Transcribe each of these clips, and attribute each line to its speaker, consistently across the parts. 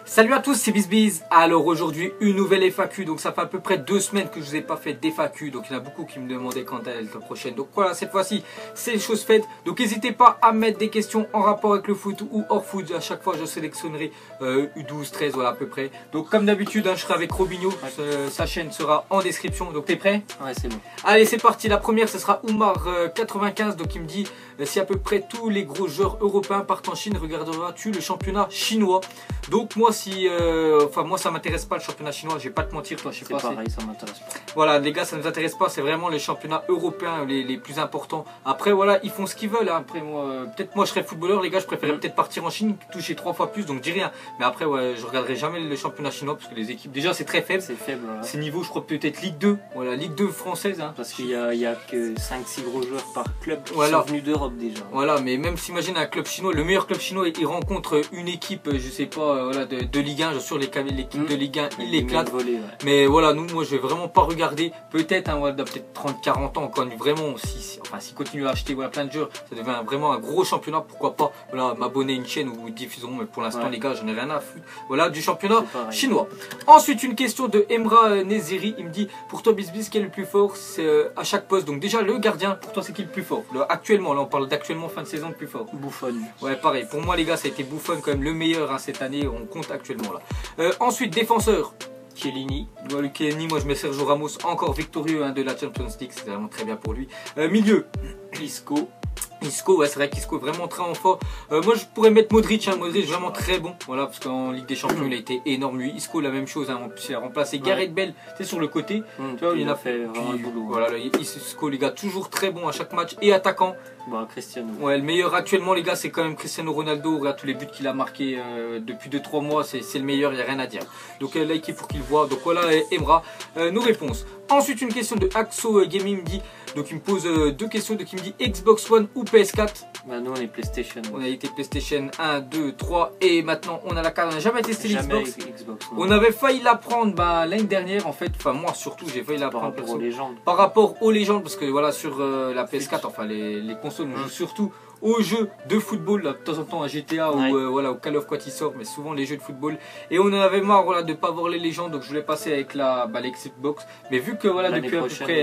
Speaker 1: Salut à tous, c'est BizBiz. Alors aujourd'hui une nouvelle FAQ, donc ça fait à peu près 2 semaines que je vous ai pas fait d'FAQ, donc il y en a beaucoup qui me demandaient quand elle est la prochaine. Donc voilà, cette fois-ci c'est chose faite, donc n'hésitez pas à mettre des questions en rapport avec le foot ou hors foot. À chaque fois je sélectionnerai U12, 13, voilà à peu près. Donc comme d'habitude je serai avec Robinho, sa chaîne sera en description, donc t'es prêt?
Speaker 2: Ouais, c'est bon.
Speaker 1: Allez, c'est parti. La première ce sera Oumar 95, donc il me dit si à peu près tous les gros joueurs européens partent en Chine, regarderas-tu le championnat chinois? Donc moi moi ça m'intéresse pas le championnat chinois, je vais pas te mentir, toi je sais pas.
Speaker 2: C'est pareil, ça m'intéresse pas.
Speaker 1: Voilà les gars, ça nous intéresse pas, c'est vraiment les championnats européens les plus importants. Après voilà, ils font ce qu'ils veulent, hein. Après moi, peut-être moi je serais footballeur les gars, je préférerais peut-être partir en Chine, toucher 3 fois plus, donc je dis rien. Mais après ouais, je regarderai jamais le championnat chinois parce que les équipes, déjà c'est très faible.
Speaker 2: C'est faible, ouais.
Speaker 1: C'est niveau je crois peut-être Ligue 2, voilà Ligue 2 française, hein.
Speaker 2: Parce qu'il y a que 5-6 gros joueurs par club qui
Speaker 1: voilà.
Speaker 2: sont venus d'Europe déjà.
Speaker 1: Voilà, mais même s'imagine un club chinois, le meilleur club chinois, il rencontre une équipe, je sais pas, voilà, de Ligue 1, je suis sûr l'équipe de Ligue 1, il l'éclate.
Speaker 2: Ouais.
Speaker 1: Mais voilà, moi je vais vraiment pas regarder, peut-être voilà, peut-être 30-40 ans, quand vraiment, s'il continue à acheter voilà, plein de joueurs, ça devient vraiment un gros championnat, pourquoi pas voilà, m'abonner à une chaîne ou diffuseront, mais pour l'instant les gars, j'en ai rien à foutre. Voilà, du championnat chinois. Ensuite, une question de Emra Nezeri, il me dit, pour toi BizBiz, qui est le plus fort à chaque poste? Donc déjà, le gardien, pour toi c'est qui le plus fort? Actuellement, là on parle d'actuellement fin de saison le plus fort.
Speaker 2: Buffon.
Speaker 1: Ouais, pareil, pour moi les gars, ça a été Buffon quand même le meilleur hein, cette année, on compte actuellement là. Ensuite, défenseur.
Speaker 2: Chiellini.
Speaker 1: Chiellini, moi je mets Sergio Ramos, encore victorieux hein, de la Champions League, c'est vraiment très bien pour lui. Milieu.
Speaker 2: Isco.
Speaker 1: Isco, ouais, c'est vrai qu'Isco est vraiment très en fort. Moi, je pourrais mettre Modric, hein, Modric vraiment très bon. Voilà, parce qu'en Ligue des Champions, il a été énorme. Lui, Isco, la même chose. Hein, il a remplacé Gareth Bale, tu sais, sur le côté.
Speaker 2: Tu vois, il a fait vraiment le boulot.
Speaker 1: Voilà, Isco, les gars, toujours très bon à chaque match et attaquant.
Speaker 2: Bah, Cristiano.
Speaker 1: Ouais, le meilleur actuellement, les gars, c'est quand même Cristiano Ronaldo. Regarde tous les buts qu'il a marqués depuis 2-3 mois, c'est le meilleur, il n'y a rien à dire. Donc, likez pour qu'il voit. Donc, voilà, Emra, nos réponses. Ensuite, une question de Axo Gaming me dit. Donc il me pose 2 questions, donc il me dit Xbox One ou PS4.
Speaker 2: Bah nous on est PlayStation.
Speaker 1: On a été PlayStation 1, 2, 3 et maintenant on a la carte. On n'a jamais testé l'Xbox. On avait failli la prendre l'année dernière en fait. Enfin moi surtout j'ai failli la prendre
Speaker 2: par rapport aux légendes.
Speaker 1: Par rapport aux légendes parce que voilà sur la PS4, enfin les consoles on joue surtout aux jeux de football, là, de temps en temps à GTA ou voilà, au Call of Duty sort, mais souvent les jeux de football. Et on en avait marre voilà, de ne pas voir les légendes, donc je voulais passer avec la Xbox. Mais vu que voilà, depuis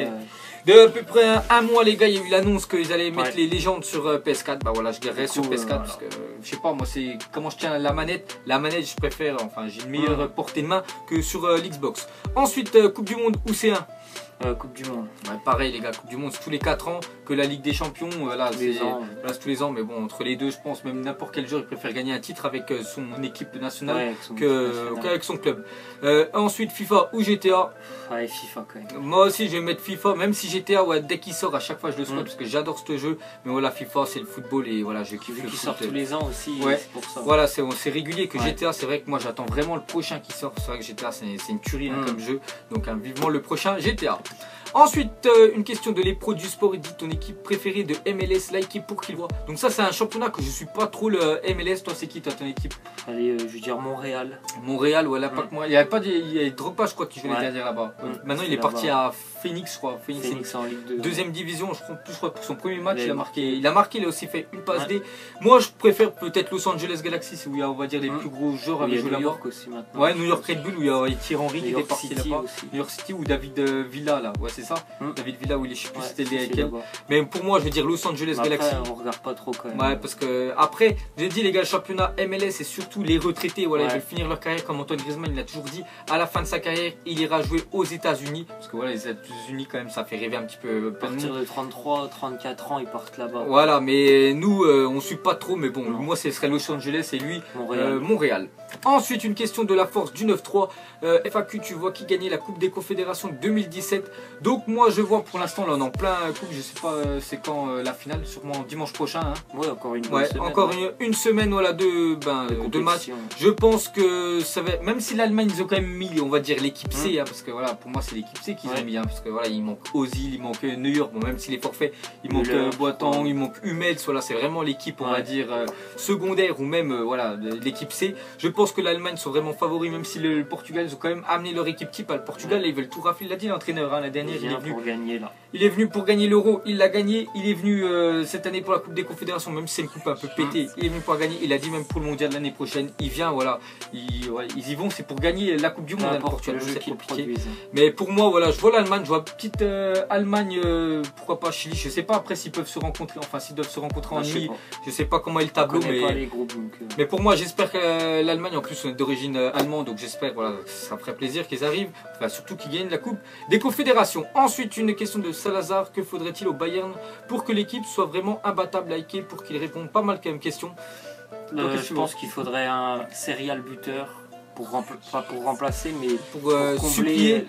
Speaker 1: à peu près un mois les gars, il y a eu l'annonce qu'ils allaient mettre les légendes sur PS4, bah voilà, je dirais sur PS4 parce que je sais pas, moi c'est comment je tiens la manette je préfère, enfin j'ai une meilleure portée de main que sur l'Xbox. Ensuite, Coupe du Monde, où c'est un
Speaker 2: Coupe du Monde.
Speaker 1: Ouais, pareil les gars, Coupe du Monde c'est tous les 4 ans, que la Ligue des Champions, voilà, c'est tous les ans, mais bon, entre les deux, je pense, même n'importe quel joueur il préfère gagner un titre avec son équipe nationale qu'avec son club. Ensuite, FIFA ou GTA.
Speaker 2: Ouais, FIFA quand même.
Speaker 1: Moi aussi, je vais mettre FIFA, même si GTA, ouais, dès qu'il sort, à chaque fois je le souhaite parce que j'adore ce jeu. Mais voilà, FIFA, c'est le football et voilà, je kiffe le foot.
Speaker 2: Qui sort tous les ans aussi, c'est pour ça.
Speaker 1: Voilà, c'est régulier que GTA, c'est vrai que moi j'attends vraiment le prochain qui sort. C'est vrai que GTA, c'est une tuerie hein, comme jeu. Donc, vivement le prochain GTA. Ensuite, une question de les pros du sport. Il dit ton équipe préférée de MLS, likez pour qu'il voit. Donc ça c'est un championnat que je suis pas trop le MLS. Toi c'est qui toi ton équipe?
Speaker 2: Allez, je veux dire Montréal.
Speaker 1: Montréal, voilà, pas que moi. Il y a pas de Drogba je crois qui jouait les derniers là-bas. Maintenant il est parti à Phoenix je crois.
Speaker 2: Phoenix en Ligue 2.
Speaker 1: Deuxième division, je crois pour son premier match il a marqué, il a aussi fait une passe D. Moi je préfère peut-être Los Angeles Galaxy où il y a on va dire les plus gros joueurs avec joué là-bas.
Speaker 2: New York aussi maintenant.
Speaker 1: Ouais, New York Red Bull où il y a Thierry Henry qui est parti là-bas. New York City ou David Villa là. Ouais, c'est ça. David Villa où il est, je sais plus si c'était lesquels. Mais pour moi, je veux dire Los Angeles Galaxy.
Speaker 2: On regarde pas trop quand même.
Speaker 1: Ouais, parce que après, j'ai dit les gars, le championnat MLS c'est surtout les retraités. Voilà, ils veulent finir leur carrière comme Antoine Griezmann. Il a toujours dit à la fin de sa carrière, il ira jouer aux États-Unis. Parce que voilà, les États-Unis quand même, ça fait rêver un petit peu.
Speaker 2: À partir de 33, 34 ans, ils partent là-bas.
Speaker 1: Voilà, mais nous, on suit pas trop. Mais bon, moi, ce serait Los Angeles et lui, Montréal. Ensuite, une question de la force du 9-3. FAQ, tu vois qui gagnait la Coupe des Confédérations 2017. Donc moi, je vois pour l'instant, là, on est en plein coupe. Je sais pas c'est quand la finale, sûrement dimanche prochain. Hein.
Speaker 2: Ouais, encore une semaine.
Speaker 1: Encore une semaine voilà, de matchs. Je pense que ça va. Même si l'Allemagne, ils ont quand même mis, on va dire, l'équipe C. Hein, parce que voilà, pour moi, c'est l'équipe C qu'ils ont mis. Hein, parce que voilà, il manque Ozil, il manque Neuer. Bon, même s'il est forfait, il manque Boateng, il manque Hummels. Voilà, c'est vraiment l'équipe, on va dire, secondaire ou même voilà, l'équipe C. Je pense que l'Allemagne sont vraiment favoris, même si le Portugal, ils ont quand même amené leur équipe type. Le Portugal, là, ils veulent tout rafler. Il l'a dit l'entraîneur, hein, la dernière,
Speaker 2: Il est venu pour gagner là.
Speaker 1: Il est venu pour gagner l'Euro, il l'a gagné. Il est venu cette année pour la Coupe des Confédérations, même si c'est une coupe un peu pétée. Il est venu pour gagner. Il a dit même pour le Mondial l'année prochaine. Il vient, voilà. Ils y vont, c'est pour gagner la Coupe du Monde. Le Portugal, c'est compliqué. Mais pour moi, voilà, je vois l'Allemagne, je vois petite Allemagne, pourquoi pas Chili. Je sais pas après s'ils peuvent se rencontrer, enfin s'ils doivent se rencontrer en nuit. Je sais pas comment est le tableau, mais pour moi, j'espère que l'Allemagne, en plus, est d'origine allemande, donc j'espère, voilà, ça ferait plaisir qu'ils arrivent, enfin, surtout qu'ils gagnent la Coupe des Confédérations. Ensuite, une question de Salazar, que faudrait-il au Bayern pour que l'équipe soit vraiment imbattable, likée, pour qu'il réponde pas mal quand même question.
Speaker 2: Je pense qu'il faudrait un serial buteur, pas pour remplacer, mais
Speaker 1: pour combler,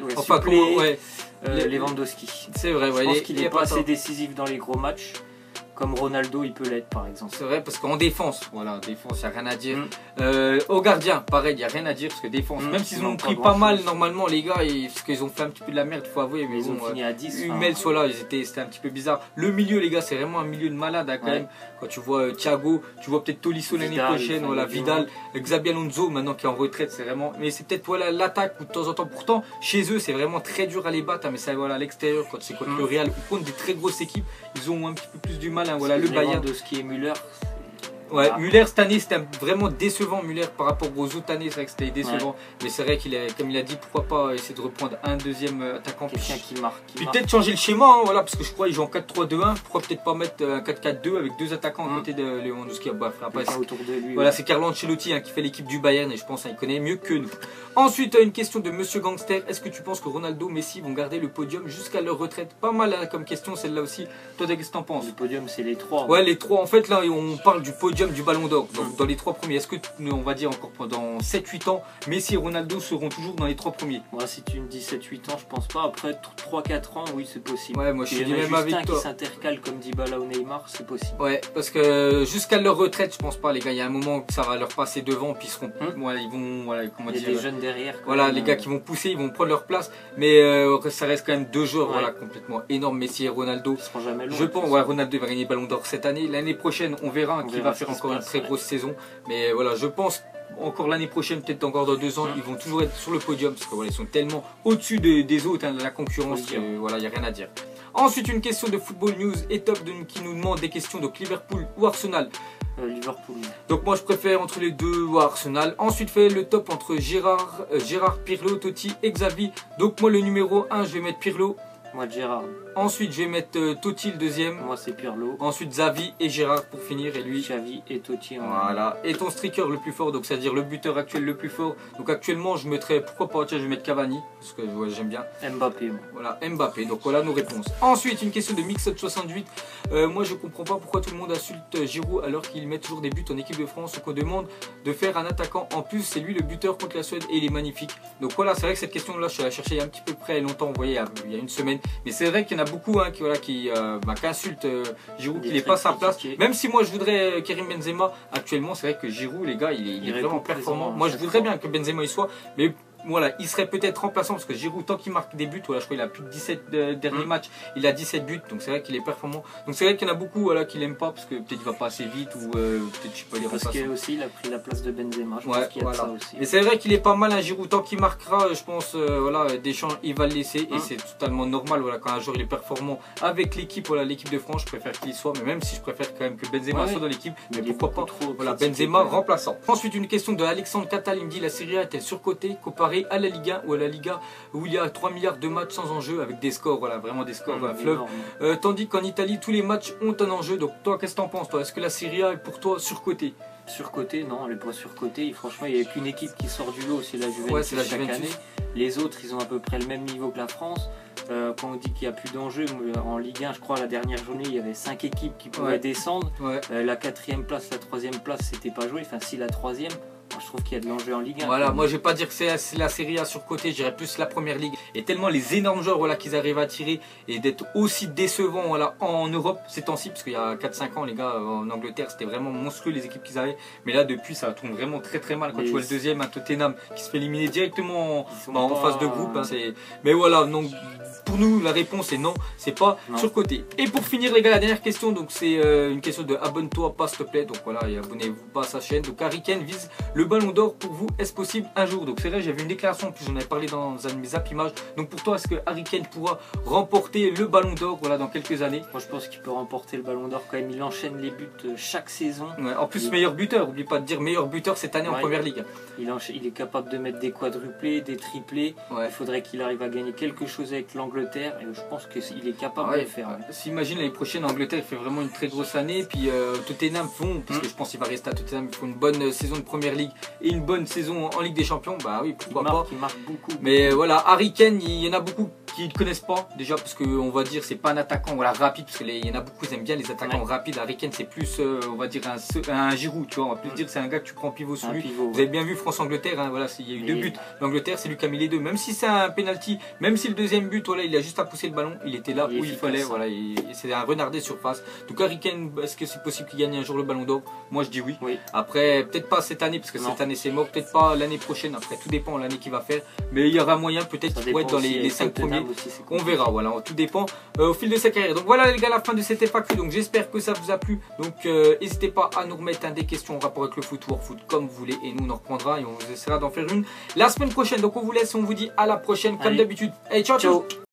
Speaker 2: Lewandowski.
Speaker 1: C'est vrai,
Speaker 2: je pense qu'il n'est pas assez décisif dans les gros matchs. Comme Ronaldo, il peut l'être par exemple.
Speaker 1: C'est vrai, parce qu'en défense, voilà, défense, il n'y a rien à dire. Au gardien, pareil, il n'y a rien à dire, parce que défense, même s'ils ont pris pas mal normalement, les gars, parce qu'ils ont fait un petit peu de la merde, il faut avouer. Mais
Speaker 2: ils ont fini à 10.
Speaker 1: Hummels, voilà, c'était un petit peu bizarre. Le milieu, les gars, c'est vraiment un milieu de malade, hein, quand même. Quand tu vois Thiago, tu vois peut-être Tolisso l'année prochaine, voilà, Vidal, Xabi Alonso, maintenant qui est en retraite, c'est vraiment. Mais c'est peut-être voilà, l'attaque, où de temps en temps, pourtant, chez eux, c'est vraiment très dur à les battre, hein, mais ça, voilà, à l'extérieur, quand c'est contre le Real ou contre des très grosses équipes, ils ont un petit peu plus du mal. Voilà, le Bayern
Speaker 2: de ce qui est Müller.
Speaker 1: Ouais, Müller cette année c'était vraiment décevant. Müller par rapport aux autres années, c'est vrai que c'était décevant. Mais c'est vrai qu'il est, comme il a dit, pourquoi pas essayer de reprendre un deuxième attaquant.
Speaker 2: Quelqu'un qui marque.
Speaker 1: Puis peut-être changer le schéma, hein, voilà, parce que je crois qu'il joue en 4-3-2-1. Pourquoi peut-être pas mettre un 4-4-2 avec deux attaquants à côté de Lewandowski.
Speaker 2: Autour de lui.
Speaker 1: Voilà, c'est Carlo Ancelotti qui fait l'équipe du Bayern et je pense qu'il connaît mieux que nous. Ensuite, une question de Monsieur Gangster. Est-ce que tu penses que Ronaldo, Messi vont garder le podium jusqu'à leur retraite? Pas mal hein, comme question celle-là aussi. Toi, qu'est-ce que t'en penses?
Speaker 2: Le podium, c'est les trois.
Speaker 1: Ouais, les trois. En fait, là, on parle du podium du Ballon d'Or. Dans les trois premiers, est-ce que, on va dire encore pendant 7-8 ans, Messi et Ronaldo seront toujours dans les trois premiers?
Speaker 2: Moi, si tu me dis 7-8 ans, je pense pas. Après 3-4 ans, oui, c'est possible.
Speaker 1: Ouais, moi je suis même avec toi.
Speaker 2: Qui s'intercale comme Dybala ou Neymar, c'est possible.
Speaker 1: Ouais, parce que jusqu'à leur retraite, je pense pas, les gars. Il y a un moment que ça va leur passer devant, puis ils seront. Voilà, ils vont. Voilà, comment dire.
Speaker 2: Il y a des jeunes derrière.
Speaker 1: Voilà, les gars qui vont pousser, ils vont prendre leur place. Mais ça reste quand même deux joueurs voilà, complètement énormes, Messi et Ronaldo.
Speaker 2: Ils seront jamais loin.
Speaker 1: Je pense, ouais, Ronaldo va gagner le Ballon d'Or cette année. L'année prochaine, on verra qui va faire encore une très grosse saison. Mais voilà, je pense encore l'année prochaine, peut-être encore dans 2 ans, ils vont toujours être sur le podium parce que voilà, ils sont tellement au-dessus des autres, hein, de la concurrence, voilà, il n'y a rien à dire. Ensuite, une question de Football News et Top qui nous demande des questions, donc Liverpool ou Arsenal.
Speaker 2: Liverpool.
Speaker 1: Donc moi je préfère entre les deux ou Arsenal. Ensuite fait le top entre Gérard, Pirlo, Totti et Xavi. Donc moi le numéro 1 je vais mettre Pirlo.
Speaker 2: Moi Gérard.
Speaker 1: Ensuite je vais mettre Totti le deuxième.
Speaker 2: Moi c'est Pirlo.
Speaker 1: Ensuite Xavi et Gérard pour finir et lui.
Speaker 2: Xavi et Totti.
Speaker 1: Voilà. Et ton striker le plus fort, donc c'est-à-dire le buteur actuel le plus fort. Donc actuellement je mettrais, pourquoi pas, tiens je vais mettre Cavani, parce que ouais, j'aime bien.
Speaker 2: Mbappé.
Speaker 1: Voilà, Mbappé. Donc voilà nos réponses. Ensuite une question de Mixed68. Moi je comprends pas pourquoi tout le monde insulte Giroud alors qu'il met toujours des buts en équipe de France. Ce qu'on demande de faire un attaquant en plus, c'est lui le buteur contre la Suède et il est magnifique. Donc voilà, c'est vrai que cette question là je suis allé chercher il y a un petit peu près longtemps, vous voyez, il y a une semaine. Mais c'est vrai qu'il y en a beaucoup hein, qui insultent Giroud, qu'il n'est pas sa place. Même si moi je voudrais Karim Benzema, actuellement c'est vrai que Giroud, les gars, il est vraiment performant. Moi je voudrais bien que Benzema y soit, mais voilà, il serait peut-être remplaçant parce que Giroud, tant qu'il marque des buts, voilà, je crois qu'il a plus de 17 derniers matchs, il a 17 buts, donc c'est vrai qu'il est performant. Donc c'est vrai qu'il y en a beaucoup voilà, qui l'aiment pas parce que peut-être il va pas assez vite ou peut-être je sais pas les
Speaker 2: parce qu'il aussi il a pris la place de Benzema, je
Speaker 1: pense
Speaker 2: qu'il y a de ça aussi.
Speaker 1: Mais c'est vrai qu'il est pas mal un Giroud, tant qu'il marquera, je pense, voilà, Deschamps il va le laisser et c'est totalement normal voilà, quand un joueur il est performant avec l'équipe, voilà, l'équipe de France, je préfère qu'il y soit, mais même si je préfère quand même que Benzema soit dans l'équipe, mais pourquoi pas voilà, Benzema remplaçant. Ensuite une question de Alexandre Catal, il me dit la Serie A est-elle surcotée comparée à la Ligue 1 ou à la Liga où il y a 3 milliards de matchs sans enjeu avec des scores, voilà, vraiment des scores fleuve. Tandis qu'en Italie, tous les matchs ont un enjeu. Donc toi, qu'est-ce que t'en penses toi? Est-ce que la Serie A est pour toi surcotée?
Speaker 2: Surcotée, non, elle n'est pas surcotée. Franchement, il n'y a qu'une équipe qui sort du lot, c'est la Juventus chaque année. Les autres, ils ont à peu près le même niveau que la France. Quand on dit qu'il n'y a plus d'enjeu, en Ligue 1, je crois, la dernière journée, il y avait 5 équipes qui pouvaient descendre. La 4e place, la 3e place, c'était pas joué. Enfin, si la 3e. Je trouve qu'il y a de l'enjeu en Ligue 1.
Speaker 1: Voilà, moi je vais pas dire que c'est la Serie A surcotée, je dirais plus la première ligue. Et tellement les énormes joueurs voilà, qu'ils arrivent à tirer et d'être aussi décevants voilà, en Europe ces temps-ci, parce qu'il y a 4-5 ans les gars en Angleterre c'était vraiment monstrueux les équipes qu'ils avaient. Mais là depuis ça tourne vraiment très très mal quand tu vois le deuxième, un Tottenham qui se fait éliminer directement en phase de groupe. Hein, mais voilà, donc pour nous la réponse est non, c'est pas surcoté. Et pour finir les gars, la dernière question, donc c'est une question de abonne-toi pas s'il te plaît. Donc voilà, et abonnez-vous pas à sa chaîne. Donc Harry Kane vise le ballon d'or pour vous, est-ce possible un jour? Donc c'est vrai, j'avais une déclaration, en plus j'en avais parlé dans un de mes images. Donc pour toi, est-ce que Harry Kane pourra remporter le ballon d'or voilà, dans quelques années?
Speaker 2: Moi je pense qu'il peut remporter le ballon d'or quand même, il enchaîne les buts chaque saison.
Speaker 1: Ouais, en plus meilleur buteur, n'oublie pas de dire meilleur buteur cette année en Première Ligue.
Speaker 2: Il est capable de mettre des quadruplés, des triplés. Il faudrait qu'il arrive à gagner quelque chose avec l'Angleterre et je pense qu'il est capable de le faire.
Speaker 1: S'imagine l'année prochaine, l'Angleterre fait vraiment une très grosse année. Puis Tottenham font, parce que je pense qu'il va rester à Tottenham, ils font une bonne saison de Première Ligue et une bonne saison en Ligue des Champions. Bah oui, pourquoi pas.
Speaker 2: Il marque beaucoup.
Speaker 1: Mais voilà, Harry Kane, il y en a beaucoup qui ne connaissent pas déjà parce qu'on va dire c'est pas un attaquant rapide, parce qu'il y en a beaucoup qui aiment bien les attaquants rapides. Harry Kane c'est plus on va dire un Giroud, tu vois, on va plus dire c'est un gars que tu prends pivot sur lui. Vous avez bien vu France-Angleterre, hein, voilà, il y a eu 2 buts. L'Angleterre c'est lui qui a mis les 2, même si c'est un penalty, même si le deuxième but, voilà, il a juste à pousser le ballon, il était là où il fallait, voilà, c'est un renard des surfaces. Donc Harry Kane, est-ce que c'est possible qu'il gagne un jour le ballon d'or? Moi je dis oui. Après peut-être pas cette année parce que cette année c'est mort, peut-être pas l'année prochaine, après tout dépend de l'année qu'il va faire, mais il y aura moyen peut-être qu'il pourrait être dans les 5 premiers. On verra, voilà, tout dépend au fil de sa carrière. Donc voilà les gars, la fin de cette FAQ, donc j'espère que ça vous a plu. Donc n'hésitez pas à nous remettre des questions en rapport avec le foot ou hors foot comme vous voulez, et nous on en reprendra et on essaiera d'en faire une la semaine prochaine. Donc on vous laisse, on vous dit à la prochaine comme d'habitude. Allez, ciao ciao.